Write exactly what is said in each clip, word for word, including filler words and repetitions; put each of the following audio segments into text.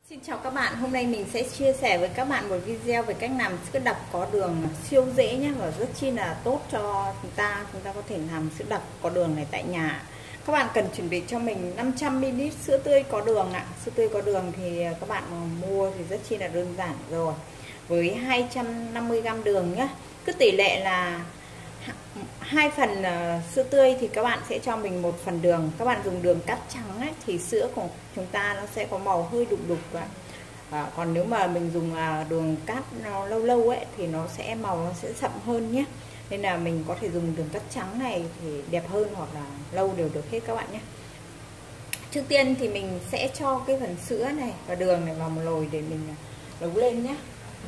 Xin chào các bạn, hôm nay mình sẽ chia sẻ với các bạn một video về cách làm sữa đặc có đường siêu dễ nhé và rất chi là tốt cho chúng ta. Chúng ta có thể làm sữa đặc có đường này tại nhà. Các bạn cần chuẩn bị cho mình năm trăm mi li lít sữa tươi có đường ạ. Sữa tươi có đường thì các bạn mà mua thì rất chi là đơn giản rồi. Với hai trăm năm mươi gam đường nhé. Cứ tỷ lệ là hai phần sữa tươi thì các bạn sẽ cho mình một phần đường. Các bạn dùng đường cát trắng ấy, thì sữa của chúng ta nó sẽ có màu hơi đục đục vậy. À, còn nếu mà mình dùng đường cát nó lâu lâu ấy thì nó sẽ màu nó sẽ sậm hơn nhé. Nên là mình có thể dùng đường cát trắng này thì đẹp hơn, hoặc là lâu đều được hết các bạn nhé. Trước tiên thì mình sẽ cho cái phần sữa này và đường này vào một nồi để mình nấu lên nhé.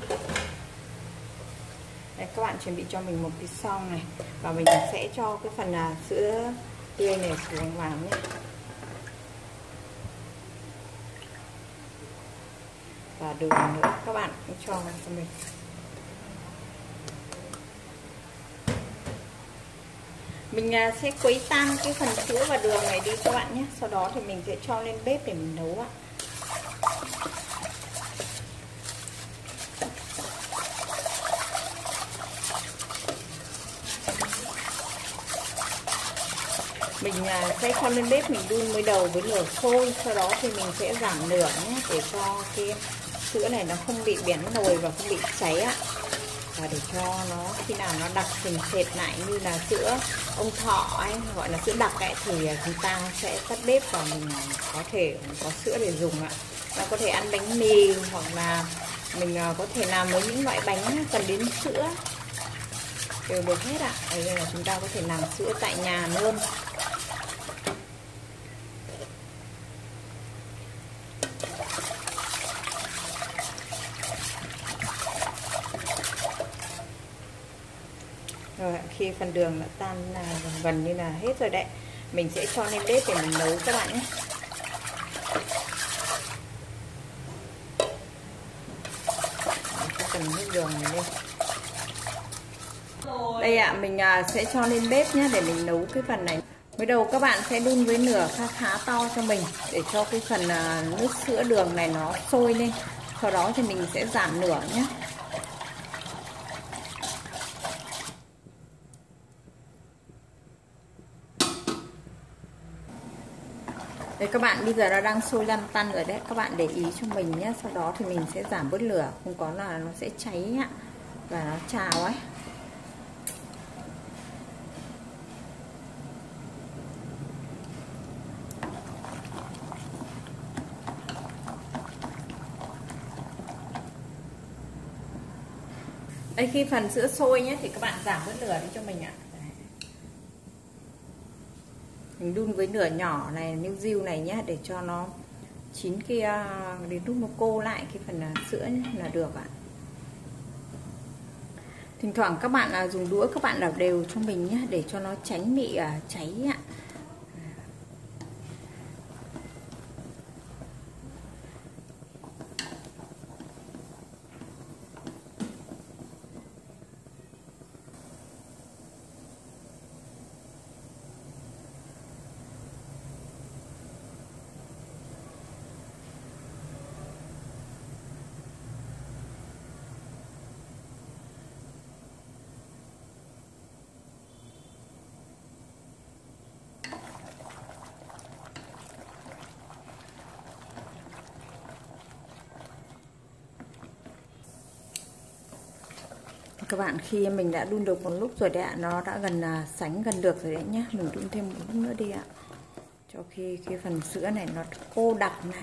Đây, các bạn chuẩn bị cho mình một cái son này và mình sẽ cho cái phần là sữa tươi này xuống vào nhé. Và đường nữa các bạn cũng cho cho mình. Mình sẽ khuấy tan cái phần sữa và đường này đi các bạn nhé. Sau đó thì mình sẽ cho lên bếp để mình nấu ạ. Mình sẽ cho lên bếp, mình đun mới đầu với lửa sôi, sau đó thì mình sẽ giảm lửa nhé, để cho cái sữa này nó không bị bén nồi và không bị cháy ạ. Và để cho nó khi nào nó đặc sền sệt lại như là sữa ông Thọ ấy, gọi là sữa đặc ấy, thì chúng ta sẽ tắt bếp và mình có thể có sữa để dùng ạ. Nó có thể ăn bánh mì, hoặc là mình có thể làm với những loại bánh cần đến sữa đều được hết ạ. Đây là chúng ta có thể làm sữa tại nhà luôn. Rồi khi phần đường đã tan là gần như là hết rồi đấy, mình sẽ cho lên bếp để mình nấu các bạn nhé. Phần nước đường này lên. Đây ạ, à, mình sẽ cho lên bếp nhé để mình nấu cái phần này. Mới đầu các bạn sẽ đun với lửa khá khá to cho mình để cho cái phần nước sữa đường này nó sôi lên. Sau đó thì mình sẽ giảm lửa nhé. Đây các bạn, bây giờ nó đang sôi lăn tăn rồi đấy. Các bạn để ý cho mình nhé. Sau đó thì mình sẽ giảm bớt lửa, không có là nó sẽ cháy ạ và nó trào ấy. Đây, khi phần sữa sôi nhé thì các bạn giảm bớt lửa đi cho mình ạ. Mình đun với lửa nhỏ này, niu riu này nhé, để cho nó chín kia, đến lúc nó cô lại cái phần sữa là được ạ. Thỉnh thoảng các bạn dùng đũa các bạn đảo đều cho mình nhé, để cho nó tránh bị cháy ạ. Các bạn, khi mình đã đun được một lúc rồi đấy ạ, nó đã gần là sánh gần được rồi đấy nhé. Mình đun thêm một lúc nữa đi ạ, cho khi cái phần sữa này nó cô đặc lại.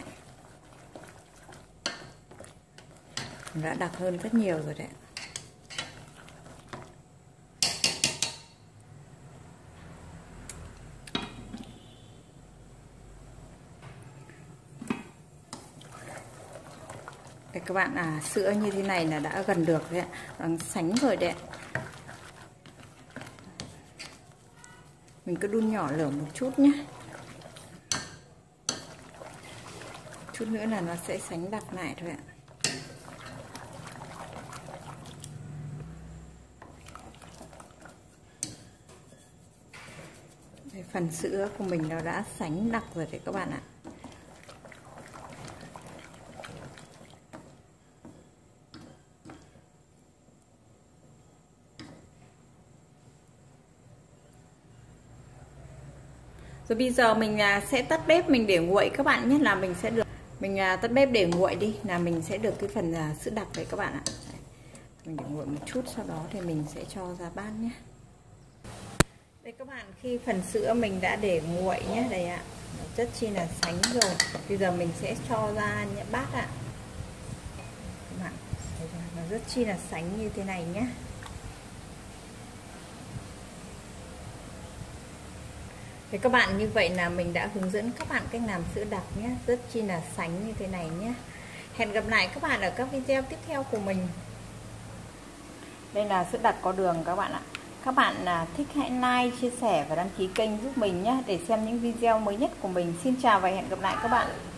Nó đã đặc hơn rất nhiều rồi đấy. Đây các bạn, à sữa như thế này là đã gần được đấy ạ, đang sánh rồi đấy. Mình cứ đun nhỏ lửa một chút nhé, chút nữa là nó sẽ sánh đặc lại thôi ạ. Đây, phần sữa của mình nó đã sánh đặc rồi đấy các bạn ạ. Rồi bây giờ mình sẽ tắt bếp, mình để nguội các bạn nhé, là mình sẽ được mình tắt bếp để nguội đi là mình sẽ được cái phần sữa đặc đấy các bạn ạ. Mình để nguội một chút, sau đó thì mình sẽ cho ra bát nhé. Đây các bạn, khi phần sữa mình đã để nguội nhé, đây ạ, rất chi là sánh rồi. Bây giờ mình sẽ cho ra những bát ạ. Các bạn, nó rất chi là sánh như thế này nhé. Thì các bạn, như vậy là mình đã hướng dẫn các bạn cách làm sữa đặc nhé, rất chi là sánh như thế này nhé. Hẹn gặp lại các bạn ở các video tiếp theo của mình. Đây là sữa đặc có đường các bạn ạ. Các bạn là thích hãy like, chia sẻ và đăng ký kênh giúp mình nhé, để xem những video mới nhất của mình. Xin chào và hẹn gặp lại các bạn.